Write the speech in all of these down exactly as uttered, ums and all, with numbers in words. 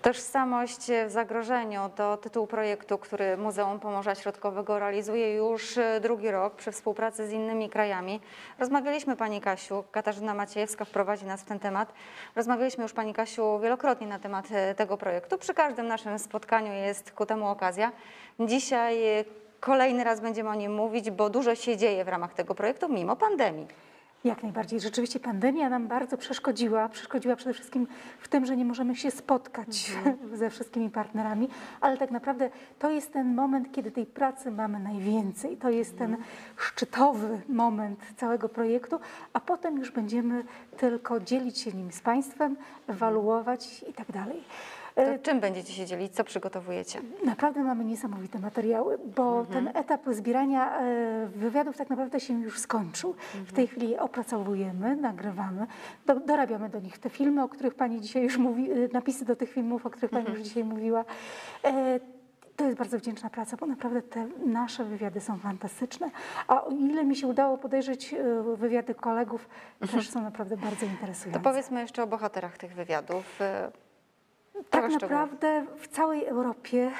Tożsamość w zagrożeniu to tytuł projektu, który Muzeum Pomorza Środkowego realizuje już drugi rok przy współpracy z innymi krajami. Rozmawialiśmy, Pani Kasiu, Katarzyna Maciejewska wprowadzi nas w ten temat. Rozmawialiśmy już, Pani Kasiu, wielokrotnie na temat tego projektu. Przy każdym naszym spotkaniu jest ku temu okazja. Dzisiaj kolejny raz będziemy o nim mówić, bo dużo się dzieje w ramach tego projektu mimo pandemii. Jak najbardziej. Rzeczywiście pandemia nam bardzo przeszkodziła. Przeszkodziła przede wszystkim w tym, że nie możemy się spotkać mhm. ze wszystkimi partnerami, ale tak naprawdę to jest ten moment, kiedy tej pracy mamy najwięcej. To jest ten szczytowy moment całego projektu, a potem już będziemy tylko dzielić się nim z Państwem, ewaluować i tak dalej. To czym będziecie się dzielić? Co przygotowujecie? Naprawdę mamy niesamowite materiały, bo mhm. ten etap zbierania wywiadów tak naprawdę się już skończył. Mhm. W tej chwili je opracowujemy, nagrywamy, do, dorabiamy do nich te filmy, o których Pani dzisiaj już mówi, napisy do tych filmów, o których Pani mhm. już dzisiaj mówiła. To jest bardzo wdzięczna praca, bo naprawdę te nasze wywiady są fantastyczne. A o ile mi się udało podejrzeć wywiady kolegów, mhm. też są naprawdę bardzo interesujące. To powiedzmy jeszcze o bohaterach tych wywiadów. Tak naprawdę w całej Europie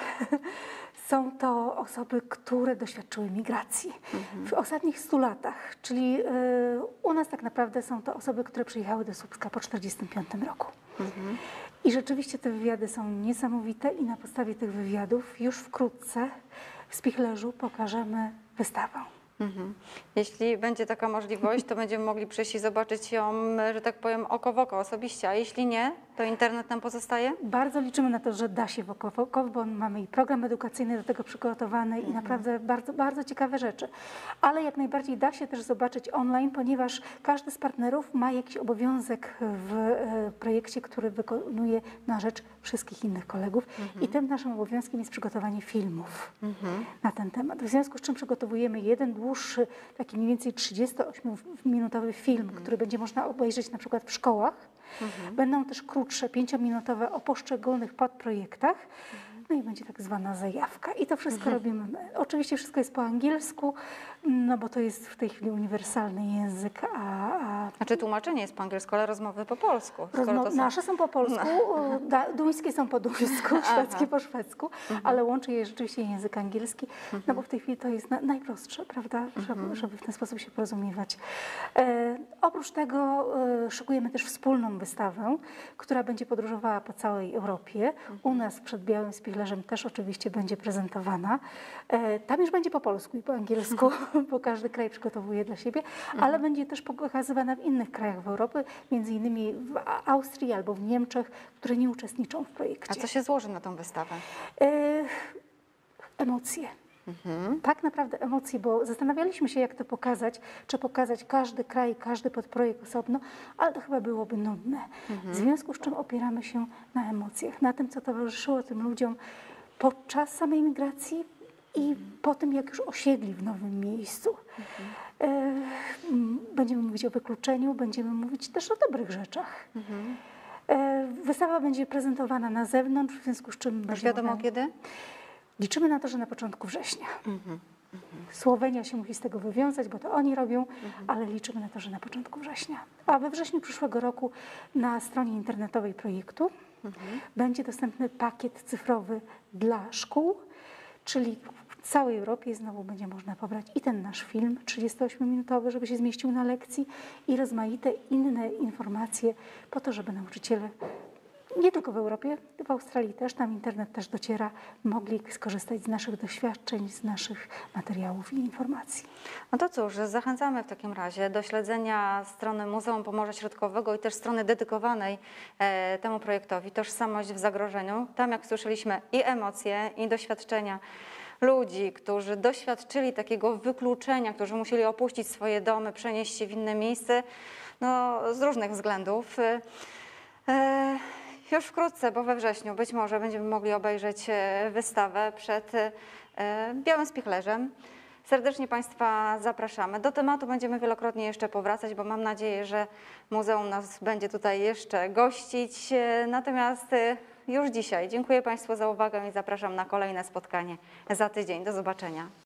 są to osoby, które doświadczyły migracji mhm. w ostatnich stu latach, czyli u nas tak naprawdę są to osoby, które przyjechały do Słupska po tysiąc dziewięćset czterdziestym piątym roku. Mhm. I rzeczywiście te wywiady są niesamowite i na podstawie tych wywiadów już wkrótce w Spichlerzu pokażemy wystawę. Mhm. Jeśli będzie taka możliwość, to będziemy mogli przyjść i zobaczyć ją, że tak powiem, oko w oko osobiście, a jeśli nie, to internet nam pozostaje? Bardzo liczymy na to, że da się w oko w oko, bo mamy i program edukacyjny do tego przygotowany mhm. i naprawdę bardzo, bardzo ciekawe rzeczy. Ale jak najbardziej da się też zobaczyć online, ponieważ każdy z partnerów ma jakiś obowiązek w projekcie, który wykonuje na rzecz wszystkich innych kolegów mhm. i tym naszym obowiązkiem jest przygotowanie filmów mhm. na ten temat. W związku z czym przygotowujemy jeden dłuższy, taki mniej więcej trzydziestoośmiominutowy film, mhm. który będzie można obejrzeć na przykład w szkołach. Mhm. Będą też krótsze, pięciominutowe o poszczególnych podprojektach. Mhm. No i będzie tak zwana zajawka. I to wszystko mhm. robimy my. Oczywiście wszystko jest po angielsku, no bo to jest w tej chwili uniwersalny język. A, a... Znaczy tłumaczenie jest po angielsku, ale rozmowy po polsku. Rozmo są... Nasze są po polsku, no. duńskie są po duńsku, szwedzkie po szwedzku, mhm. ale łączy je rzeczywiście język angielski, mhm. no bo w tej chwili to jest na, najprostsze, prawda, mhm. żeby, żeby w ten sposób się porozumiewać. E, oprócz tego e, szykujemy też wspólną wystawę, która będzie podróżowała po całej Europie. Mhm. U nas przed Białym Spichlerzem też oczywiście będzie prezentowana. E, tam już będzie po polsku i po angielsku, mhm. bo każdy kraj przygotowuje dla siebie, mhm. ale będzie też pokazywana w innych krajach w Europie, między innymi w Austrii albo w Niemczech, które nie uczestniczą w projekcie. A co się złoży na tą wystawę? E, emocje. Mhm. Tak naprawdę emocje, bo zastanawialiśmy się, jak to pokazać, czy pokazać każdy kraj, każdy podprojekt osobno, ale to chyba byłoby nudne. Mhm. W związku z czym opieramy się na emocjach, na tym, co towarzyszyło tym ludziom podczas samej migracji i mhm. po tym, jak już osiedli w nowym miejscu. Mhm. E, będziemy mówić o wykluczeniu, będziemy mówić też o dobrych rzeczach. Mhm. E, wystawa będzie prezentowana na zewnątrz, w związku z czym... Już wiadomo ona... kiedy? Liczymy na to, że na początku września. Mhm. Mhm. Słowenia się musi z tego wywiązać, bo to oni robią, mhm. ale liczymy na to, że na początku września. A we wrześniu przyszłego roku na stronie internetowej projektu mhm. będzie dostępny pakiet cyfrowy dla szkół, czyli w całej Europie znowu będzie można pobrać i ten nasz film trzydziestoośmiominutowy, żeby się zmieścił na lekcji, i rozmaite inne informacje po to, żeby nauczyciele nie tylko w Europie, w Australii też, tam internet też dociera, mogli skorzystać z naszych doświadczeń, z naszych materiałów i informacji. No to cóż, zachęcamy w takim razie do śledzenia strony Muzeum Pomorza Środkowego i też strony dedykowanej e, temu projektowi Tożsamość w zagrożeniu. Tam, jak słyszeliśmy, i emocje, i doświadczenia ludzi, którzy doświadczyli takiego wykluczenia, którzy musieli opuścić swoje domy, przenieść się w inne miejsce, no, z różnych względów. E, Już wkrótce, bo we wrześniu być może będziemy mogli obejrzeć wystawę przed Białym Spichlerzem. Serdecznie Państwa zapraszamy. Do tematu będziemy wielokrotnie jeszcze powracać, bo mam nadzieję, że muzeum nas będzie tutaj jeszcze gościć. Natomiast już dzisiaj dziękuję Państwu za uwagę i zapraszam na kolejne spotkanie za tydzień. Do zobaczenia.